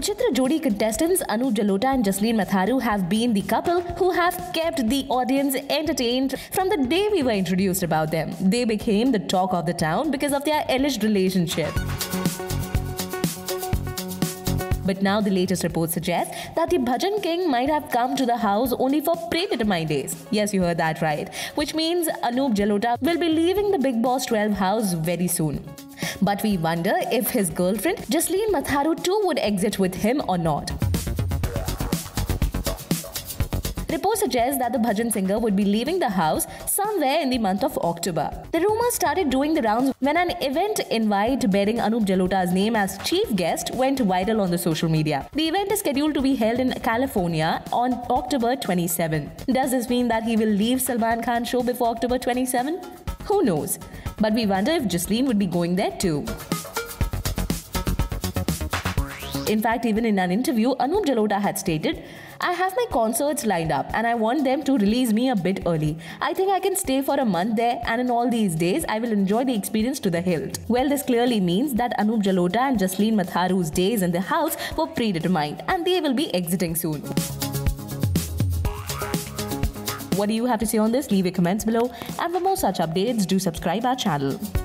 Vichitra Jodi contestants Anup Jalota and Jasleen Matharu have been the couple who have kept the audience entertained from the day we were introduced about them. They became the talk of the town because of their alleged relationship. But now the latest reports suggest that the Bhajan King might have come to the house only for predetermined days. Yes, you heard that right. Which means Anup Jalota will be leaving the Bigg Boss 12 house very soon. But we wonder if his girlfriend Jasleen Matharu too would exit with him or not. Reports suggest that the Bhajan singer would be leaving the house somewhere in the month of October. The rumors started doing the rounds when an event invite bearing Anup Jalota's name as chief guest went viral on the social media. The event is scheduled to be held in California on October 27. Does this mean that he will leave Salman Khan's show before October 27? Who knows? But we wonder if Jasleen would be going there too. In fact, even in an interview, Anup Jalota had stated, "I have my concerts lined up and I want them to release me a bit early. I think I can stay for a month there and in all these days, I will enjoy the experience to the hilt." Well, this clearly means that Anup Jalota and Jasleen Matharu's days in the house were predetermined and they will be exiting soon. What do you have to say on this? Leave your comments below, and for more such updates, do subscribe our channel.